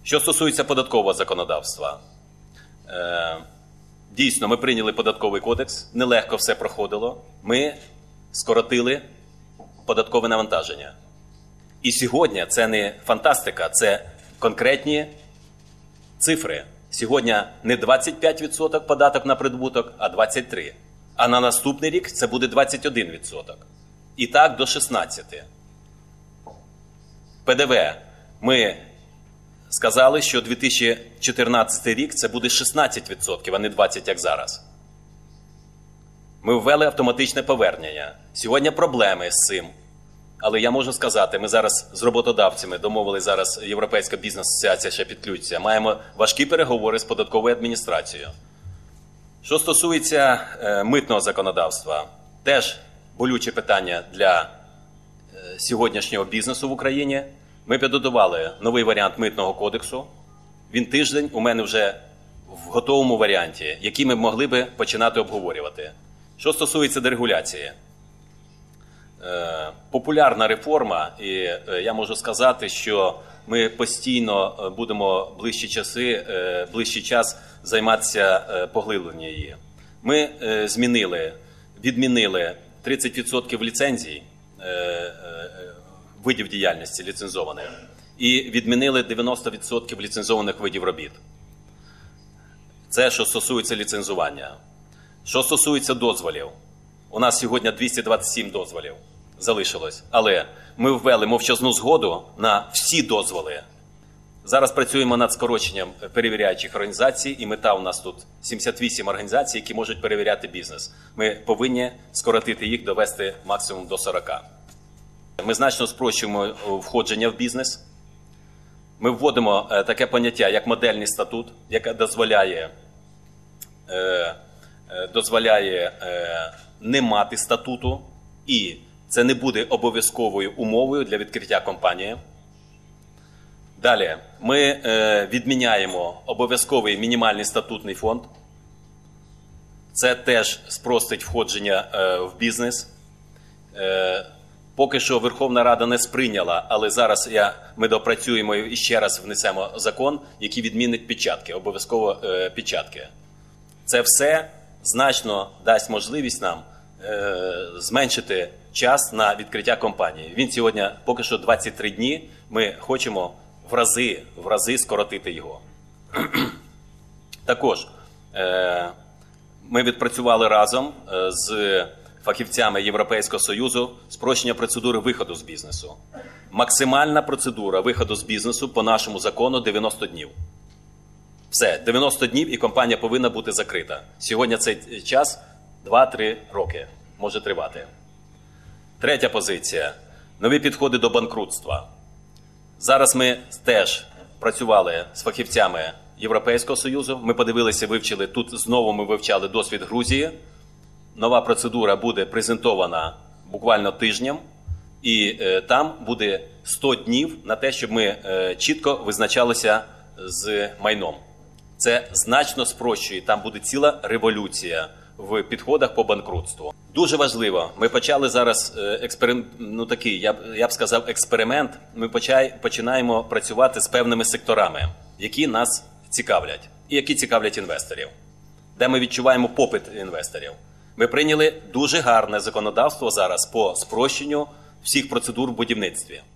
Що стосується податкового законодавства, дійсно, ми прийняли податковий кодекс, нелегко все проходило, ми скоротили податкове навантаження. І сьогодні це не фантастика, це конкретні цифри. Сьогодні не 25% податок на прибуток, а 23%. А на наступний рік це буде 21%. І так до 16%. ПДВ. Ми сказали, що 2014 рік це буде 16%, а не 20%, як зараз. Ми ввели автоматичне повернення. Сьогодні проблеми з цим. Але я можу сказати, ми зараз з роботодавцями домовились, зараз Європейська бізнес-асоціація ще підключиться, маємо важкі переговори з податковою адміністрацією. Що стосується митного законодавства, теж болюче питання для сьогоднішнього бізнесу в Україні. Ми підготували новий варіант митного кодексу. Він тиждень у мене вже в готовому варіанті, який ми могли би починати обговорювати. Що стосується дерегуляції. Популярна реформа, і я можу сказати, що ми постійно будемо ближчий час займатися поглибленням її. Ми відмінили 30% ліцензій, видів діяльності ліцензованих, і відмінили 90% ліцензованих видів робіт. Це, що стосується ліцензування. Що стосується дозволів. У нас сьогодні 227 дозволів залишилось, але ми ввели мовчазну згоду на всі дозволи. Зараз працюємо над скороченням перевіряючих організацій, і мета у нас тут 78 організацій, які можуть перевіряти бізнес. Ми повинні скоротити їх, довести максимум до 40. Ми значно спрощуємо входження в бізнес. Ми вводимо таке поняття, як модельний статут, яке дозволяє не мати статуту, і це не буде обов'язковою умовою для відкриття компанії. Далі, ми відміняємо обов'язковий мінімальний статутний фонд. Це теж спростить входження в бізнес. Поки що Верховна Рада не сприйняла, але зараз ми допрацюємо і ще раз внесемо закон, який відмінить печатки, обов'язково печатки. Це все значно дасть можливість нам зменшити час на відкриття компанії. Він сьогодні поки що 23 дні, ми хочемо в рази скоротити його. Також ми відпрацювали разом з фахівцями Європейського Союзу спрощення процедури виходу з бізнесу. Максимальна процедура виходу з бізнесу по нашому закону 90 днів. Все, 90 днів і компанія повинна бути закрита. Сьогодні цей час 2-3 роки може тривати. Третя позиція. Нові підходи до банкрутства. Зараз ми теж працювали з фахівцями Європейського Союзу. Ми подивилися, вивчили, тут знову ми вивчали досвід Грузії. Нова процедура буде презентована буквально тижнем, і там буде 100 днів на те, щоб ми чітко визначалися з майном. Це значно спрощує, там буде ціла революція в підходах по банкрутству. Дуже важливо, ми почали зараз я б сказав, експеримент. Ми починаємо працювати з певними секторами, які нас цікавлять і які цікавлять інвесторів, де ми відчуваємо попит інвесторів. Ми прийняли дуже гарне законодавство зараз по спрощенню всіх процедур в будівництві.